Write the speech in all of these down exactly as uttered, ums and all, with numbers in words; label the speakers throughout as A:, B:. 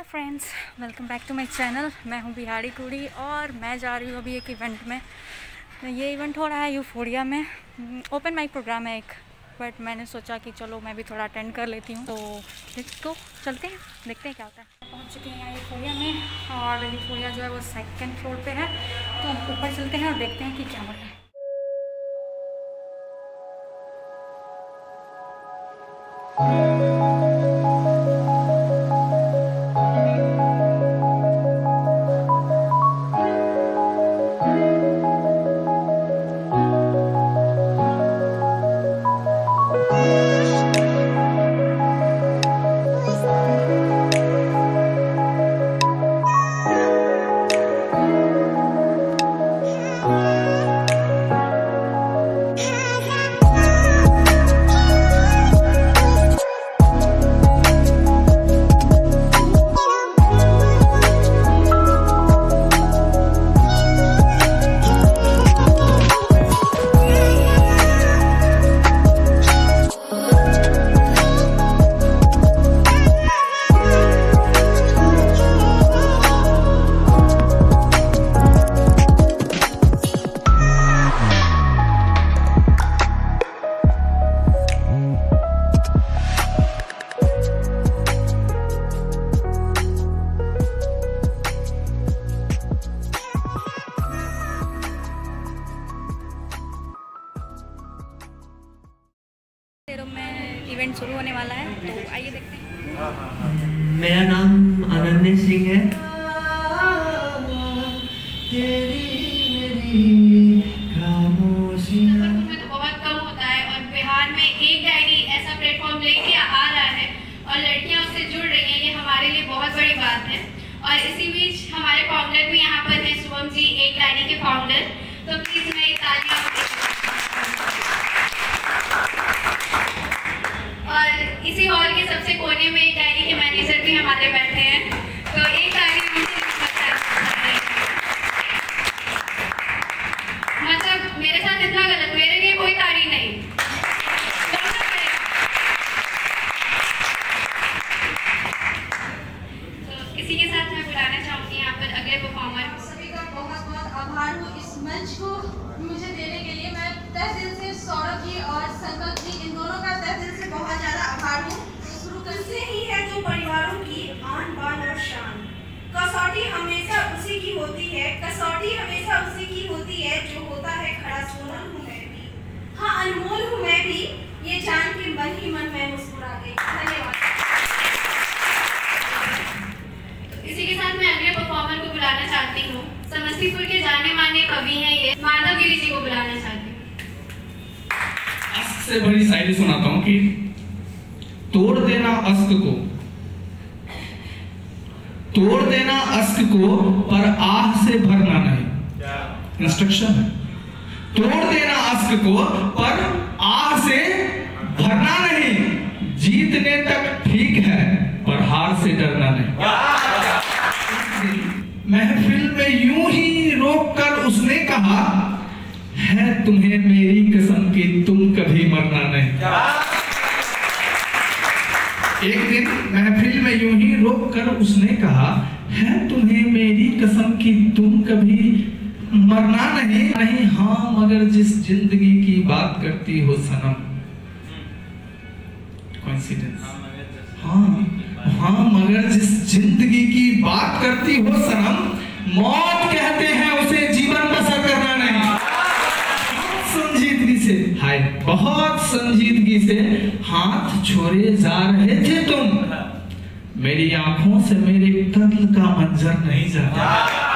A: Friends, welcome back to my channel. मैं हूं बिहारी कुड़ी और मैं जा रही हूं अभी एक इवेंट में। ये इवेंट हो रहा है यूफोरिया में। ओपन माइक प्रोग्राम है एक, बट मैंने सोचा कि चलो मैं भी थोड़ा अटेंड कर लेती हूं। तो तो चलते हैं, देखते हैं क्या होता है। पहुंच चुके हैं यहाँ यूफोरिया में और यूफोरिया जो है वो सेकेंड फ्लोर पे है। तो हम ऊपर चलते हैं और देखते हैं कि क्या हो रहा है। इवेंट शुरू होने वाला है, तो आइए देखते हैं।
B: मेरा नाम अनन्य सिंह है।
C: में तो बहुत कम होता है और बिहार में एक डायरी ऐसा प्लेटफॉर्म लेके आ रहा है और लड़कियां उससे जुड़ रही हैं, ये हमारे लिए बहुत बड़ी बात है। और इसी बीच हमारे फाउंडर भी यहाँ पर हैं, शुभम जी, एक डायरी के फाउंडर। तो प्लीज मैं एक तालियां और इसी हॉल के सबसे कोने में एक डायरी के मैनेजर भी हमारे बैठे हैं, तो एक डायरी मतलब मेरे साथ इतना गलत, मेरे लिए कोई तारीफ नहीं। तो इसी के साथ मैं बुलाना चाहूँगी यहाँ पर अगले परफॉर्मर।
D: सभी का बहुत बहुत आभार हूँ इस मंच को मुझे देने के लिए। मैं तहे दिल से सौरभ जी और संकल्प जी, इन दोनों का तहे दिल से बहुत ज़्यादा आभार हूँ। शुरू करते ही है जो परिवारों की आन बान और शान, कसौटी हमेशा उसी की होती है, कसौटी हमेशा उसी की होती है जो होता है खड़ा। सोना हूँ मैं भी, हाँ अनमोल हूँ मैं भी, ये जान के मन ही मन में मुस्कुरा गई। धन्यवाद।
C: इसी के साथ मैं अगले परफॉर्मर को बुलाना चाहती हूँ। समस्तीपुर के जाने माने कवि हैं ये, माधव गिरी जी को बुलाना चाहती हूँ।
E: अश्क से बड़ी शायरी सुनाता हूँ कि तोड़ देना अश्क को, तोड़ देना अश्क को पर आह से भरना नहीं। इंस्ट्रक्शन है, तोड़ देना अश्क को पर आह से भरना नहीं। जीतने तक ठीक है पर हार से डरना नहीं। महफिल में यूं ही रोक कर उसने कहा, है तुम्हें मेरी कसम कि तुम कभी मरना नहीं। एक दिन महफिल में यूं ही रोक कर उसने कहा, है तुम्हें मेरी कसम कि तुम कभी मरना नहीं। नहीं हाँ मगर जिस जिंदगी की बात करती हो सनम, कोइंसिडेंस, हाँ हाँ मगर जिस जिंदगी की बात करती हो सनम, मौत कहते हैं उसे जीवन बसर करना नहीं। संजीदगी से, हाय बहुत संजीदगी से हाथ छोड़े जा रहे थे तुम, मेरी आंखों से मेरे कत्ल का मंजर नहीं जाता।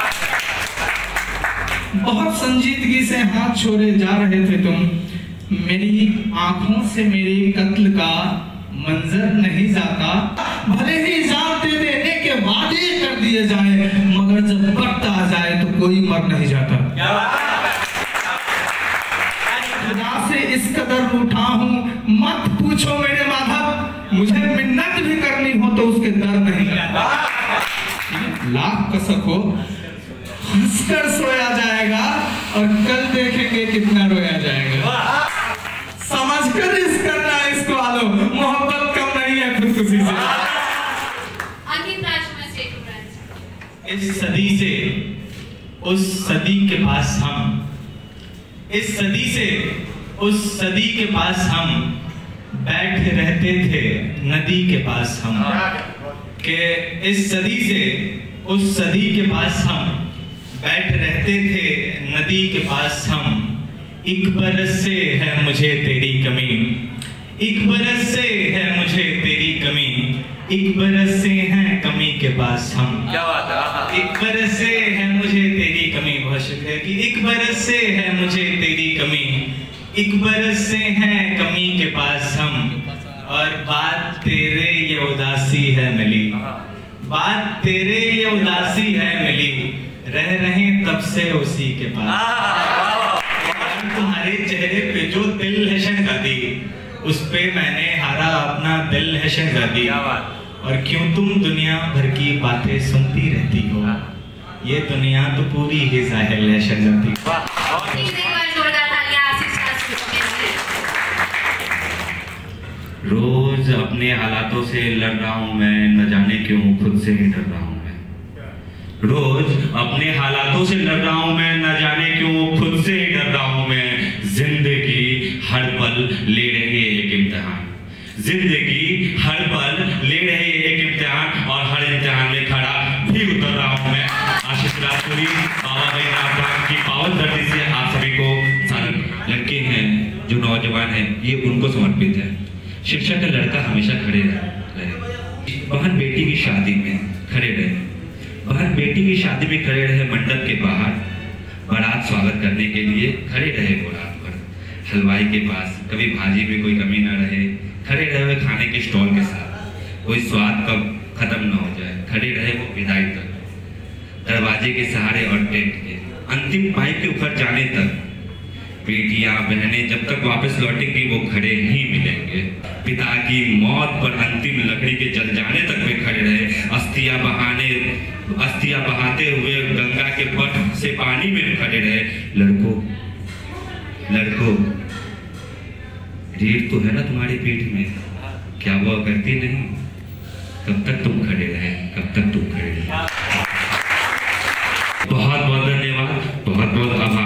E: बहुत संजीदगी से हाथ छोड़े जा रहे थे तुम, मेरी आंखों से मेरे कत्ल का मंजर नहीं जाता। भले ही जान दे देने के वादे कर दिए जाए, मगर जब वक्त आ जाए तो कोई मर नहीं जाता। खुदा से इस कदर रूठा हूँ मत पूछो मेरे माधव, मुझे मिन्नत भी करनी हो तो उसके दर नहीं लगता। लाख कसक हो हंसकर सोया जाएगा और कल देखेंगे कितना रोया जाएगा। समझकर इस करना इसको आलो, मोहब्बत कम नहीं है खुदकुशी से।
C: अंकित राजवंशी स्टेट टू
F: इस सदी से उस सदी के पास हम, इस सदी से उस सदी के पास हम बैठ रहते थे नदी के पास हम, के इस सदी से उस सदी के पास हम बैठ रहते थे नदी के पास हम। एक बरस से है मुझे तेरी कमी, एक बरस से है मुझे तेरी कमी, एक बरस से है कमी के पास हम। क्या बात है। एक बरस से है मुझे तेरी कमी, बहुत शुक्रिया कि एक बरस से है मुझे तेरी कमी, एक बरस से है कमी के पास हम। और बात तेरे ये उदासी है मिली, बात तेरे ये उदासी है मिली, रह रहे तब से उसी के पास। तुम्हारे चेहरे पे जो दिल है शहजादी, उस पे मैंने हारा अपना दिल है शहजादी। और क्यों तुम दुनिया भर की बातें सुनती रहती हो, ये दुनिया तो पूरी ही जाहिल है शहजादी।
G: रोज अपने हालातों से लड़ रहा हूँ मैं, न जाने क्यों खुद से ही डर रहा हूँ मैं। रोज अपने हालातों से लड़ रहा हूँ मैं, न जाने क्यों खुद से ही डर रहा हूँ मैं। जिंदगी हर पल ले रही है एक इम्तिहान, जिंदगी हर पल ले रही है एक इम्तिहान, और हर इम्तिहान में खड़ा भी उतर रहा हूँ मैं। आशीष राजपुरी बाबा भाई की पावन धरती से आप सभी को, सारे लड़के हैं जो नौजवान हैं, ये उनको समर्पित है। शिक्षा का लड़का हमेशा खड़े रहे, बहन बेटी की शादी में खड़े रहे, बहन बेटी की शादी में खड़े रहे, मंडप के बाहर बारात स्वागत करने के लिए खड़े रहे वो रात भर, हलवाई के पास कभी भाजी में कोई कमी ना रहे, खड़े रहे हुए खाने के स्टॉल के साथ, कोई स्वाद कब खत्म ना हो जाए, खड़े रहे वो विदाई तक, दरवाजे के सहारे और टेंट के अंतिम पाई के ऊपर जाने तक। बेटियां बहनें जब तक वापस लौटेंगी वो खड़े ही मिलेंगे। पिता की मौत पर अंतिम लकड़ी के जल जाने तक वे खड़े रहे, अस्थियां बहाने अस्थियां बहाते हुए गंगा के पट से पानी में खड़े रहे। लड़कों लड़कों रीढ़ तो है ना तुम्हारी पीठ में, क्या वो करती नहीं? कब तक तुम खड़े रहे, कब तक तुम खड़े रहे। बहुत बहुत धन्यवाद, बहुत बहुत आभार।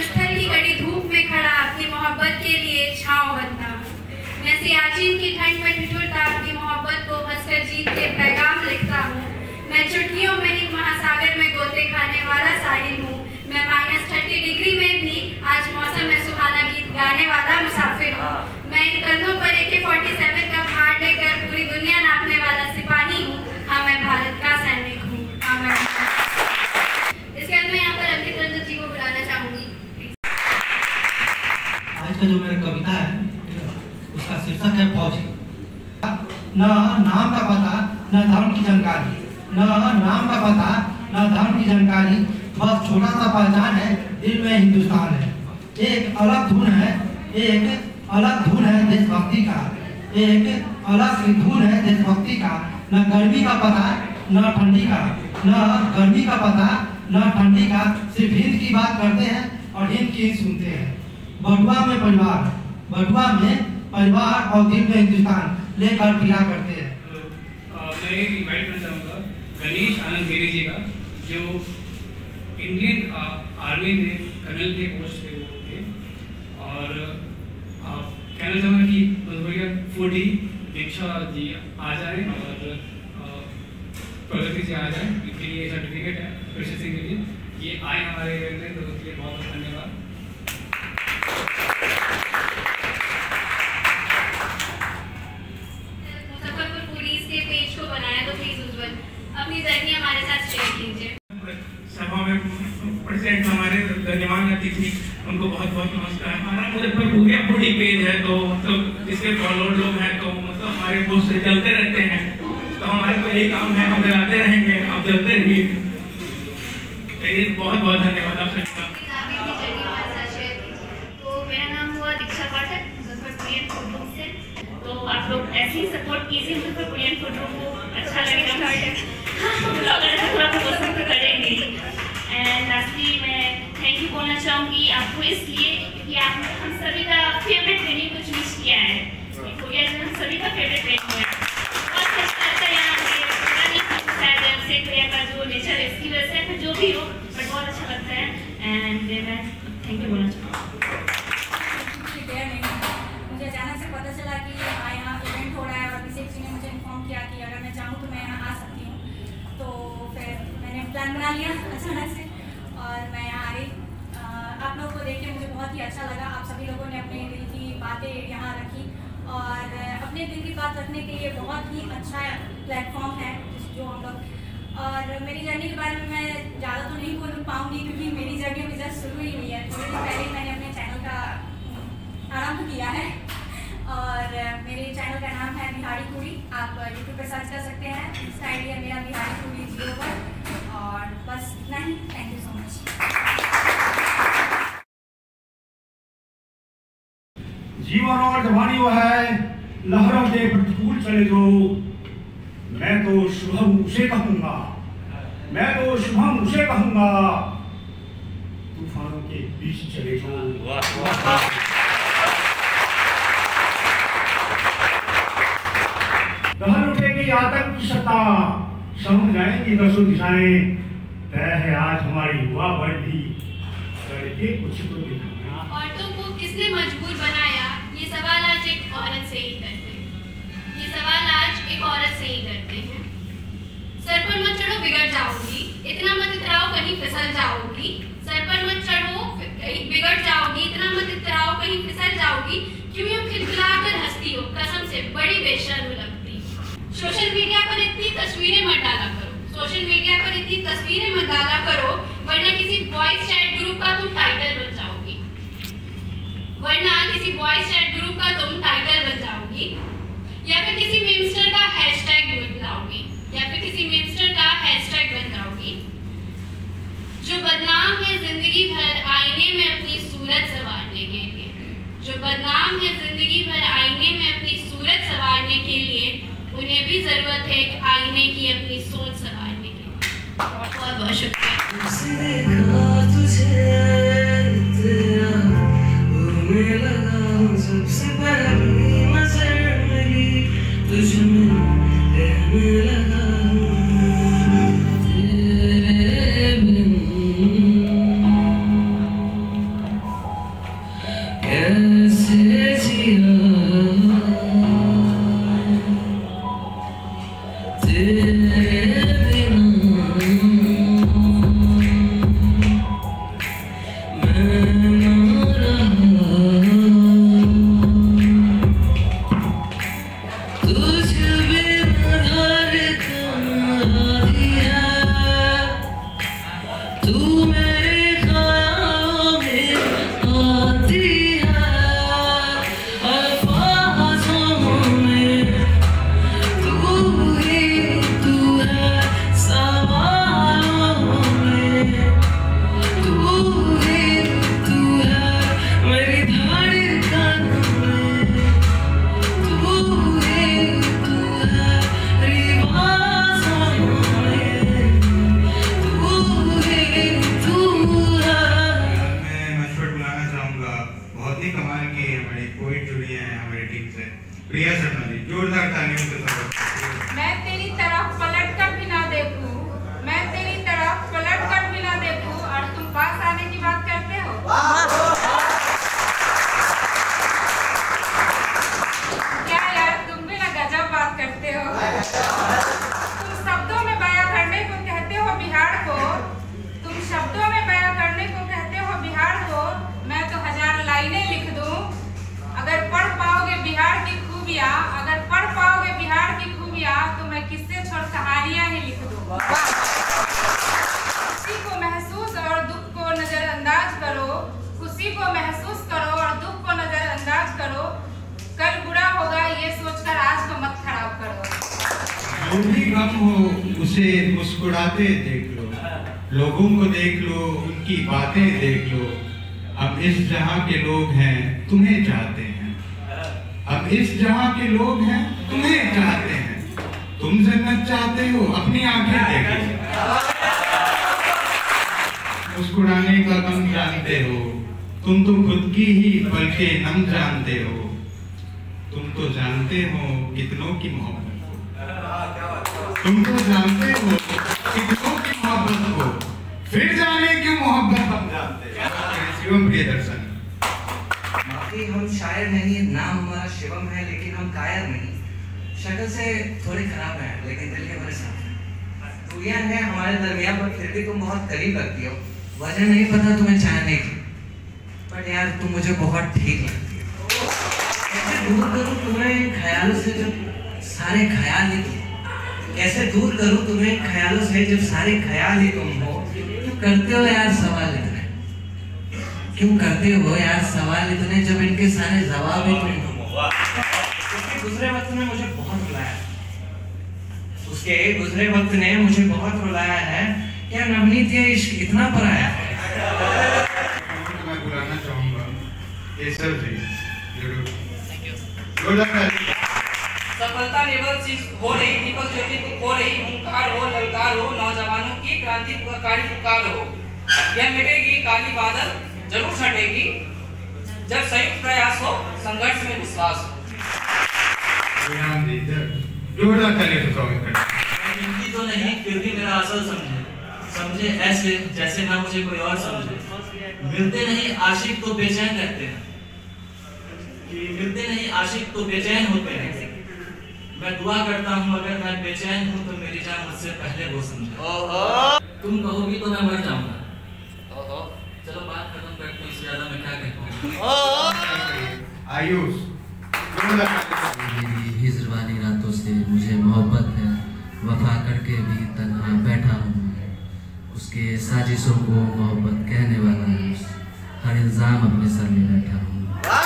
C: सियाचिन की ठंड में ठिठुरता आपकी मोहब्बत को हंसकर जीत के पैगाम लिखता हूँ। मैं चुटकियों में ही महासागर में गोते खाने वाला साहिल हूँ। मैं माइनस थर्टी डिग्री में भी आज मौसम में सुहाना गीत गाने वाला मुसाफिर हूँ। मैं इन कंधों पर ए के फोर्टी सेवन का भार लेकर पूरी दुनिया नापने वाला सिपाही हूँ। हाँ, मैं भारत का सैनिक हूँ। हाँ, मैं इसके बाद मैं यहाँ पर अमित रंजन जी को बुलाना चाहूँगी।
H: आज का जो मेरा कविता है उसका शीर्षक है फौजी। न नाम का पता न धर्म की जानकारी, न नाम का पता न धर्म की जानकारी, बस छोटा सा पहचान है, दिल में हिंदुस्तान है। एक अलग धुन है, एक अलग धुन है देशभक्ति का, एक अलग धुन है देशभक्ति का। न गर्मी का पता न ठंडी का, न गर्मी का पता न ठंडी का, सिर्फ हिंद की बात करते हैं और हिंद की सुनते हैं। बटुआ में परिवार, बटुआ में परिवार और दिल में हिंदुस्तान लेकर फिरा करते हैं।
E: मैं इनवाइट करना चाहूँगा गणेश आनंद गिरी जी का, जो इंडियन आर्मी में कर्नल के पोस्ट पे वो थे, और कहना चाहूँगा कि भैया फूडी दीक्षा जी आ जाए और प्रगति जी आ जाए, इनके लिए सर्टिफिकेट है प्रशस्ति के लिए, ये आए हमारे इवेंट में, तो उसके लिए बहुत बहुत धन्यवाद।
C: अपनी जर्नी हमारे साथ शेयर कीजिए।
E: सभा में प्रेसिडेंट हमारे गणमान्य अतिथि, उनको बहुत बहुत नमस्कार। हमारा मुजफ्फरपुर या बड़ी पेज है, तो मतलब जिसके फॉलोअर लोग हैं तो मतलब हमारे पोस्ट से चलते रहते हैं, तो हमारे को यही काम है, हम चलाते रहेंगे, आप चलते रहिए। बहुत बहुत धन्यवाद आप सबका।
C: तो मेरा नाम हुआ दीक्षा पाठक, मुजफ्फरपुरियन फूड रूम से। तो आप लोग ऐसे ही सपोर्ट कीजिए मुजफ्फरपुरियन फूड रूम को, अच्छा लगेगा। ब्लॉगर ऐसा थोड़ा सा पसंद तो करेंगे। एंड लास्टली मैं थैंक यू बोलना चाहूँगी आपको, इसलिए कि आपने हम सभी का फेवरेट वेन्यू को चूज किया है। हम सभी का फेवरेट वेन्यू है, बहुत अच्छा लगता है यहाँ पे, शायद से
I: जो नेचर है इसकी वजह से फिर जो भी हो, बट बहुत अच्छा लगता है एंड मैं थैंक यू बोलना चाहूँगी।
A: मुझे अचानक से पता चला कि हाँ यहाँ इवेंट हो रहा है और किसी किसी ने मुझे इन्फॉर्म किया कि अगर मैं चाहूँ तो मैं यहाँ आ सकती हूँ, तो फिर मैंने प्लान बना लिया अचानक से और मैं यहाँ आई। आप लोगों को देख के मुझे बहुत ही अच्छा लगा। आप सभी लोगों ने अपने दिल की बातें यहाँ रखी और अपने दिल की बात रखने के लिए बहुत ही अच्छा प्लेटफॉर्म है जो हम लोग। और मेरी जर्नी के बारे में मैं ज़्यादा तो नहीं बोल पाऊँगी क्योंकि मेरी जर्नी अभी जस्ट शुरू ही हुई है। थोड़ी दिन पहले ही मैंने अपने चैनल का आरंभ किया है और मेरे चैनल का नाम है बिहारी कुड़ी। आप यूट्यूब पे सर्च कर सकते हैं। इंस्टा आई डी है मेरा बिहारी कुड़ी जीरो पर। और बस इतना ही। Thank you so much.
J: जीवन और जवानी वो है लहरों के प्रतिकूल चले जो, मैं तो शुभम उसे कहूँगा, मैं तो शुभम उसे कहूँगा, तूफानों के बीच चले जो। दहन उठेगी आतंक की सत्ता, समझ जाएंगी दसों दिशाएं, तय है आज हमारी युवा वर्दी, करके कुछ तो दिखाना।
C: औरतों को किसने मजबूर बनाया, ये सवाल आज एक औरत से ही करते हैं। ये सवाल आज एक औरत से ही करते हैं। सर पर मत चढ़ो बिगड़ जाओगी, इतना मत इतराओ कहीं फिसल जाओगी। सर पर मत चढ़ो बिगड़ जाओगी, इतना मत इतराओ कहीं फिसल जाओगी। क्यों यूं खिलखिलाकर हंसती हो, कसम से बड़ी बेशर्म लगती। सोशल मीडिया पर इतनी तस्वीरें मत डाला करो, सोशल मीडिया पर इतनी तस्वीरें मत डाला करो, वरना किसी वॉइस चैट ग्रुप का तुम टाइटल बन जाओगी, वरना किसी वॉइस चैट ग्रुप का तुम टाइटल बन जाओगी, या फिर किसी मीमस्टर का हैशटैग बन जाओगी, या फिर किसी मीमस्टर का हैशटैग बन जाओगी। जो बदनाम है जिंदगी भर आईने में अपनी सूरत संवारने के लिए, जो बदनाम है जिंदगी भर आईने में अपनी सूरत संवारने के लिए, उन्हें भी जरूरत है एक आईने की अपनी सोच संवारने की। बहुत बहुत शुक्रिया।
B: सबसे पहली नजर मेरी तुझ में रहने लगा, तेरे बिन कैसे जिया, तेरे बिना मैं ना रहा।
K: प्रिया शर्मा जी, जोरदार तालियों से स्वागत।
D: मैं तेरी तरफ पलट कर भी ना देखूं, मैं तेरी तरफ पलट कर भी ना देखूं और तुम पास आने की बात करते हो। क्या यार, तुम भी ना गजब बात करते हो। तुम शब्दों में बयां करने को कहते हो बिहार को, तुम शब्दों में बयां करने को कहते हो बिहार को, मैं तो हजार लाइनें लिख दूं। अगर पढ़ पाओगे बिहार की खूबियाँ, अगर पढ़ पाओगे बिहार की खूबियाँ, तो मैं किससे छोड़ कहानियाँ ही लिख दूँ। खुशी को महसूस और दुख को नजरअंदाज करो, खुशी को महसूस करो और दुख को नजरअंदाज करो। कल बुरा होगा ये सोचकर आज को मत खराब करो।
K: जो भी गम हो उसे मुस्कुराते देख लो, लोगों को देख लो, उनकी बातें देख लो। हम इस जहां के लोग हैं, तुम्हें चाहते हैं। हम इस जहां के लोग हैं, तुम्हें चाहते हैं। तुम जन्नत चाहते हो, अपनी आंखें देखो। मुस्कुराने का गम जानते हो, तुम तो खुद की ही बल्कि नम जानते हो। तुम तो जानते हो कितनों की मोहब्बत, तुम तो जानते हो कितनों की शिवम प्रियदर्शन।
L: बाकी हम शायर नहीं, नाम हमारा शिवम है, लेकिन हम कायर नहीं। शक्ल से थोड़े खराब हैं लेकिन दिल के बड़े साफ हैं। दूरियां हैं हमारे दरमियान पर फिर भी तुम बहुत करीब लगती हो। वजह नहीं पता तुम्हें चाहने की, बट यार तुम मुझे बहुत ठीक लगती हो। कैसे दूर करूं तुम्हें ख्यालों से जब सारे ख्याल ही तुम, कैसे दूर करूं तुम्हें ख्यालों से जब सारे ख्याल ही तुम हो। क्यों करते हो यार सवाल इतने, क्यों करते हो यार सवाल इतने जब इनके सारे जवाब ही तुम हो। उसके गुजरे वक्त ने मुझे बहुत रुलाया, उसके गुजरे वक्त ने मुझे बहुत रुलाया है। क्या नवनीत ये इश्क इतना पराया है।
K: मैं बुलाना चाहूंगा केसर जी।
M: सफलता लेवल चीज हो रही, दीपक ज्योति हो रही, हुंकार हो, ललकार हो, नौजवानों की क्रांतिकारी पुकार हो। यह मिटेगी काली बादल जरूर छटेगी, जब संयुक्त प्रयास हो, संघर्ष में विश्वास हो।
K: जोरदार ताली से स्वागत करें।
N: हिंदी तो नहीं फिर भी मेरा असल समझे, समझे ऐसे जैसे ना मुझे कोई और समझे। मिलते नहीं आशिक तो बेचैन रहते हैं, मिलते नहीं आशिक तो बेचैन होते हैं। मैं दुआ करता हूँ अगर मैं बेचैन हूँ तो मेरी जान मुझसे पहले वो समझे। तुम कहोगी तो मैं मर जाऊंगा। चलो बात खत्म करते हैं, इससे ज्यादा मैं क्या कहूँ।
K: आयुष
O: हिज्र वाली रातों से मुझे मोहब्बत है, वफा करके भी तन्हा बैठा हूँ। उसके साजिशों को मोहब्बत कहने वाला है, हर इल्ज़ाम अपने सर में बैठा हूँ।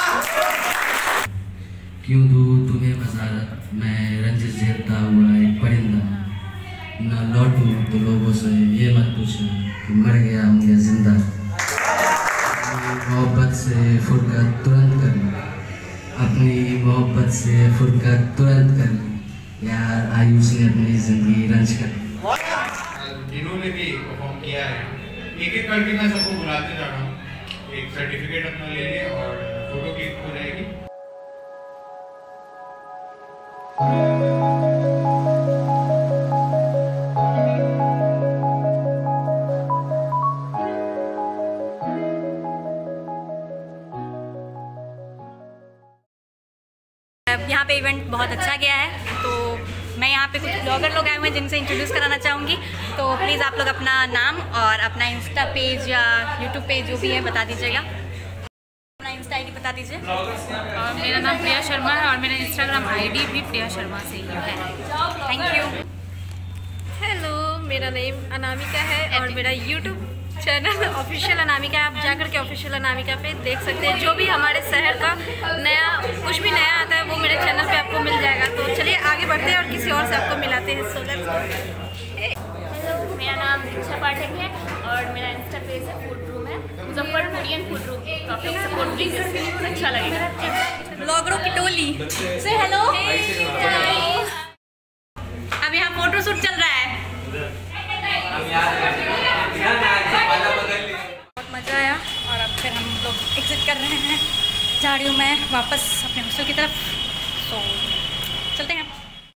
O: क्यों दूँ तुम्हें बसारत, मैं रंजिश झेलता हुआ एक परिंदा। न लौटूं तो लोगों से ये मत पूछना कि मर गया हूँ या जिंदा। मोहब्बत से फुर्सत तुरंत कर ली, अपनी मोहब्बत से फुर्सत तुरंत कर ली। यार आयुष ने अपनी जिंदगी रंज कर ली।
K: जिन्होंने भी परफॉर्म किया है, एक एक करके मैं सबको बुलाते जा रहा हूँ। एक सर्टिफिकेट अपना ले लें और फोटो क्लिक हो जाएगी।
A: यहाँ पे इवेंट बहुत अच्छा गया है, तो मैं यहाँ पे कुछ ब्लॉगर लोग आए हुए हैं जिनसे इंट्रोड्यूस कराना चाहूँगी। तो प्लीज़ आप लोग अपना नाम और अपना इंस्टा पेज या यूट्यूब पेज जो भी है बता दीजिएगा। अपना इंस्टा आईडी बता दीजिए।
P: और मेरा नाम प्रिया शर्मा है और मेरा इंस्टाग्राम आईडी भी प्रिया शर्मा से ही है।
A: Thank you.
Q: हेलो, मेरा नेम अनामिका है और मेरा यूट्यूब चैनल ऑफिशियल अनामिका है। आप जाकर के ऑफिशियल अनामिका पे देख सकते हैं, जो भी हमारे शहर का नया कुछ भी नया आता है वो मेरे चैनल पे आपको मिल जाएगा। तो चलिए आगे बढ़ते हैं और किसी और से आपको मिलाते हैं। So let's go.
I: हेलो, मेरा नाम दीक्षा पाठक है और मेरा इंस्टा पेज है फूड रूम है, मुजफ्फरपुरियन फूड रूम। तो आप लोग सपोर्ट प्लीज, अच्छा लगेगा।
A: ब्लॉगरों की टोली से हेलो। अब यहाँ फोटो शूट चल रहा है। बहुत मज़ा आया और अब फिर हम लोग एग्जिट कर रहे हैं। जा रही हूँ मैं वापस अपने हॉस्टल की तरफ। सो चलते हैं।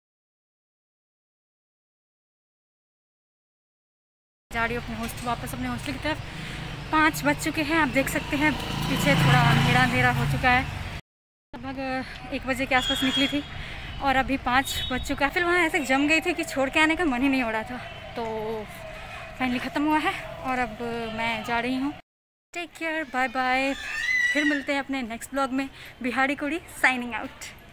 A: जा रही हूँ अपने हॉस्टल वापस अपने हॉस्टल की तरफ। पाँच बज चुके हैं, आप देख सकते हैं पीछे थोड़ा अंधेरा अंधेरा हो चुका है। लगभग एक बजे के आसपास निकली थी और अभी पाँच बज चुका है। फिर वहाँ ऐसे जम गई थी कि छोड़ के आने का मन ही नहीं हो रहा था। तो फाइनली ख़त्म हुआ है और अब मैं जा रही हूँ। Take care, bye bye. फिर मिलते हैं अपने नेक्स्ट ब्लॉग में। बिहारी कुड़ी साइनिंग आउट।